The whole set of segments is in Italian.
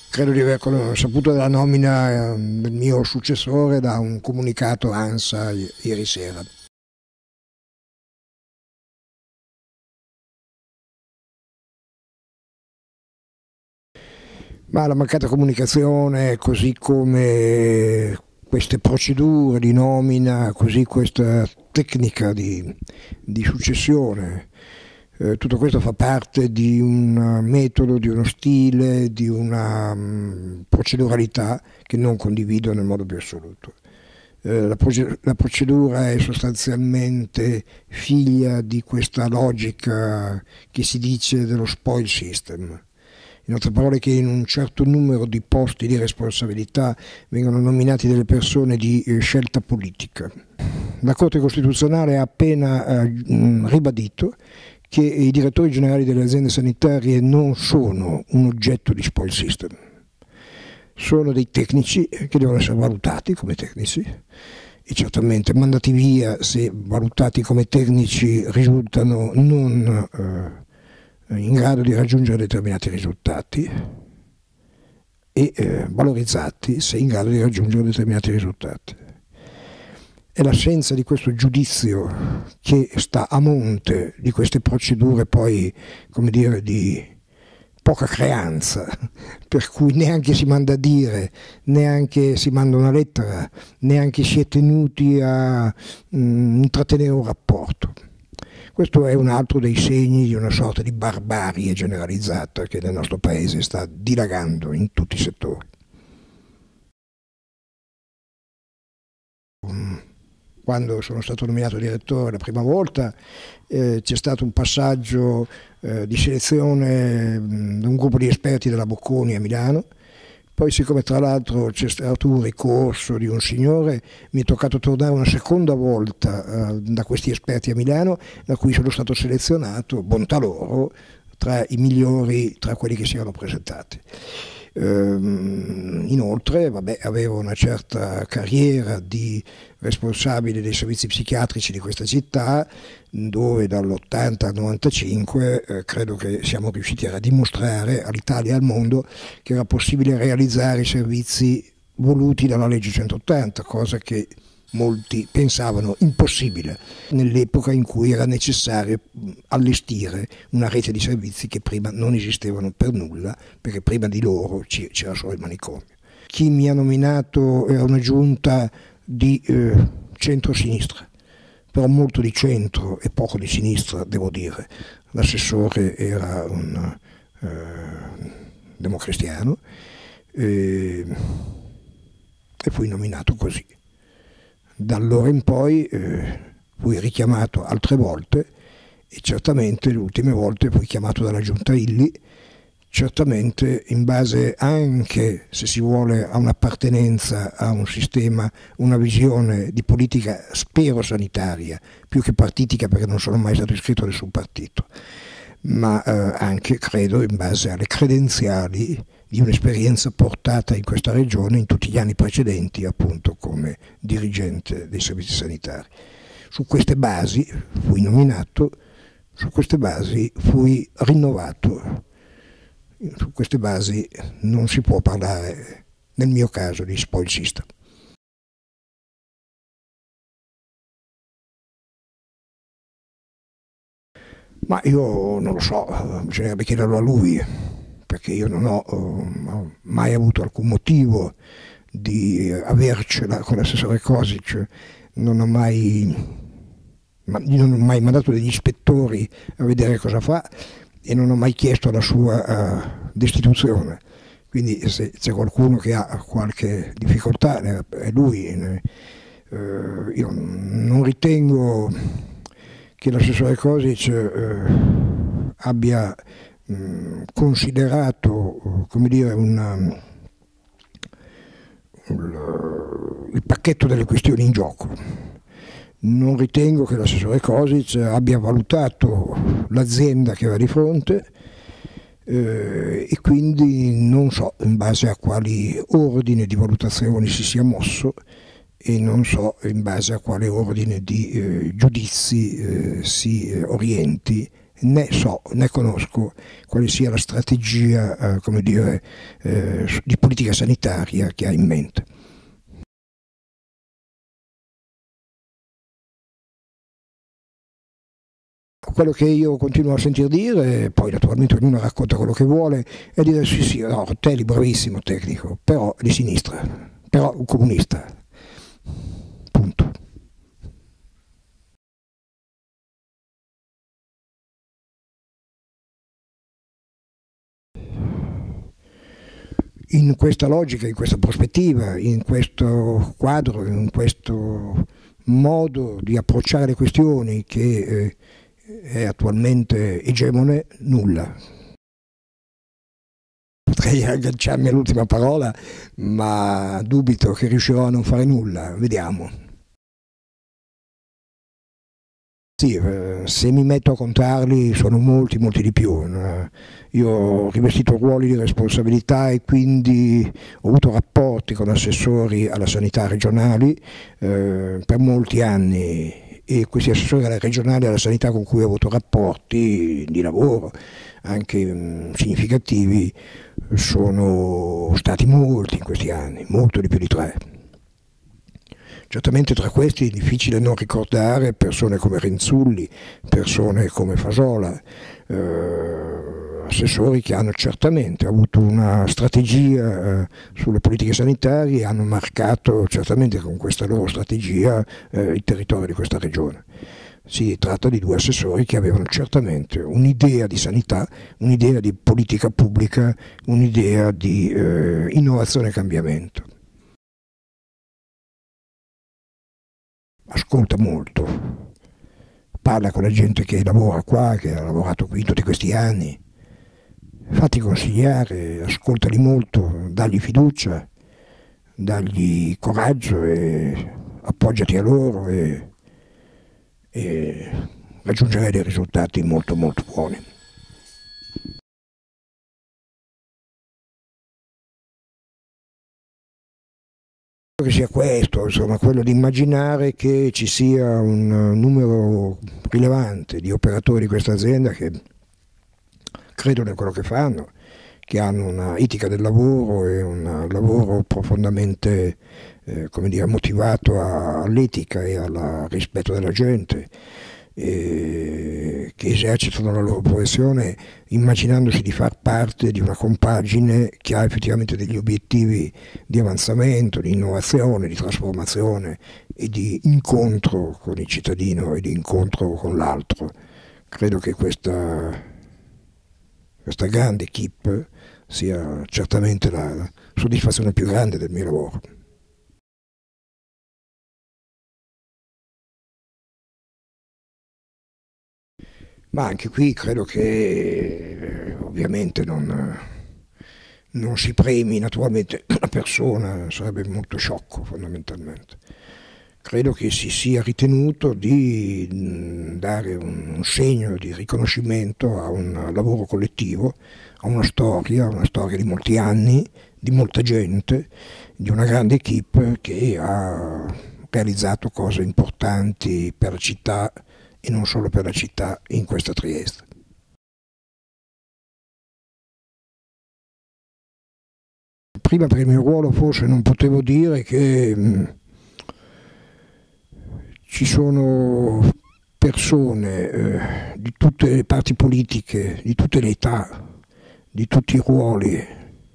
Credo di aver saputo della nomina del mio successore da un comunicato ANSA ieri sera. Ma la mancata comunicazione, così come queste procedure di nomina, così questa tecnica di successione, tutto questo fa parte di un metodo, di uno stile, di una proceduralità che non condivido nel modo più assoluto. La procedura è sostanzialmente figlia di questa logica che si dice dello spoil system. In altre parole, che in un certo numero di posti di responsabilità vengono nominati delle persone di scelta politica. La Corte Costituzionale ha appena ribadito che i direttori generali delle aziende sanitarie non sono un oggetto di spoil system. Sono dei tecnici che devono essere valutati come tecnici e certamente mandati via se valutati come tecnici risultano non in grado di raggiungere determinati risultati e valorizzati se in grado di raggiungere determinati risultati. È l'assenza di questo giudizio che sta a monte di queste procedure poi, come dire, di poca creanza, per cui neanche si manda a dire, neanche si manda una lettera, neanche si è tenuti a intrattenere un rapporto. Questo è un altro dei segni di una sorta di barbarie generalizzata che nel nostro paese sta dilagando in tutti i settori. Quando sono stato nominato direttore la prima volta c'è stato un passaggio di selezione da un gruppo di esperti della Bocconi a Milano. Poi, siccome tra l'altro c'è stato un ricorso di un signore, mi è toccato tornare una seconda volta da questi esperti a Milano, da cui sono stato selezionato, bontà loro, tra i migliori, tra quelli che si erano presentati. Inoltre, avevo una certa carriera di responsabile dei servizi psichiatrici di questa città, dove dall'80 al 95 credo che siamo riusciti a dimostrare all'Italia e al mondo che era possibile realizzare i servizi voluti dalla legge 180, cosa che molti pensavano impossibile nell'epoca in cui era necessario allestire una rete di servizi che prima non esistevano per nulla, perché prima di loro c'era solo il manicomio. Chi mi ha nominato era una giunta di centro-sinistra, però molto di centro e poco di sinistra, devo dire. L'assessore era un democristiano e fui nominato così. Da allora in poi fui richiamato altre volte e certamente le ultime volte fui chiamato dalla Giunta Illy, certamente in base anche, se si vuole, a un'appartenenza a un sistema, una visione di politica, spero sanitaria, più che partitica, perché non sono mai stato iscritto a nessun partito, ma anche, credo, in base alle credenziali di un'esperienza portata in questa regione in tutti gli anni precedenti, appunto come dirigente dei servizi sanitari. Su queste basi fui nominato, su queste basi fui rinnovato, su queste basi non si può parlare, nel mio caso, di spoil system. Ma io non lo so, bisognerebbe chiederlo a lui, perché io non ho mai avuto alcun motivo di avercela con l'assessore Kosic, non ho mai mandato degli ispettori a vedere cosa fa e non ho mai chiesto la sua destituzione. Quindi se c'è qualcuno che ha qualche difficoltà è lui. Io non ritengo che l'assessore Kosic abbia considerato, come dire, il pacchetto delle questioni in gioco. Non ritengo che l'assessore Kosic abbia valutato l'azienda che aveva di fronte e quindi non so in base a quali ordine di valutazioni si sia mosso e non so in base a quale ordine di giudizi si orienti né so né conosco quale sia la strategia come dire, di politica sanitaria che ha in mente. Quello che io continuo a sentir dire, poi naturalmente ognuno racconta quello che vuole, è dire sì sì, no, Rutelli bravissimo tecnico, però di sinistra, però un comunista, punto. In questa logica, in questa prospettiva, in questo quadro, in questo modo di approcciare le questioni che è attualmente egemone, nulla. Potrei agganciarmi all'ultima parola, ma dubito che riuscirò a non fare nulla, vediamo. Sì, se mi metto a contarli sono molti, molti di più. Io ho rivestito ruoli di responsabilità e quindi ho avuto rapporti con assessori alla sanità regionali per molti anni, e questi assessori regionali alla sanità con cui ho avuto rapporti di lavoro anche significativi sono stati molti in questi anni, molto di più di 3. Certamente tra questi è difficile non ricordare persone come Renzulli, persone come Fasola, assessori che hanno certamente avuto una strategia sulle politiche sanitarie e hanno marcato certamente con questa loro strategia il territorio di questa regione. Si tratta di 2 assessori che avevano certamente un'idea di sanità, un'idea di politica pubblica, un'idea di innovazione e cambiamento. Ascolta molto, parla con la gente che lavora qua, che ha lavorato qui tutti questi anni, fatti consigliare, ascoltali molto, dagli fiducia, dagli coraggio e appoggiati a loro e raggiungerai dei risultati molto molto buoni. Che sia questo, insomma, quello di immaginare che ci sia un numero rilevante di operatori di questa azienda che credono in quello che fanno, che hanno una etica del lavoro e un lavoro profondamente come dire, motivato all'etica e al rispetto della gente, che esercitano la loro professione immaginandosi di far parte di una compagine che ha effettivamente degli obiettivi di avanzamento, di innovazione, di trasformazione e di incontro con il cittadino e di incontro con l'altro. Credo che questa grande equipe sia certamente la soddisfazione più grande del mio lavoro. Ma anche qui credo che ovviamente non si premi naturalmente la persona, sarebbe molto sciocco fondamentalmente. Credo che si sia ritenuto di dare un segno di riconoscimento a un lavoro collettivo, a una storia di molti anni, di molta gente, di una grande equipe che ha realizzato cose importanti per la città e non solo per la città in questa Trieste. Prima per il mio ruolo forse non potevo dire che ci sono persone di tutte le parti politiche, di tutte le età, di tutti i ruoli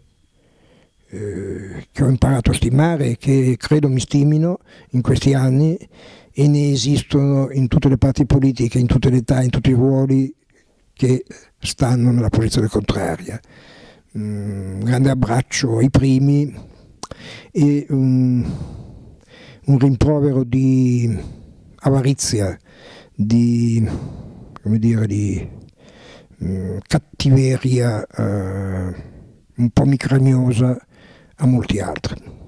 che ho imparato a stimare e che credo mi stimino in questi anni, e ne esistono in tutte le parti politiche, in tutte le età, in tutti i ruoli che stanno nella posizione contraria. Un grande abbraccio ai primi e un rimprovero di avarizia, di, come dire, di cattiveria un po' micragnosa a molti altri.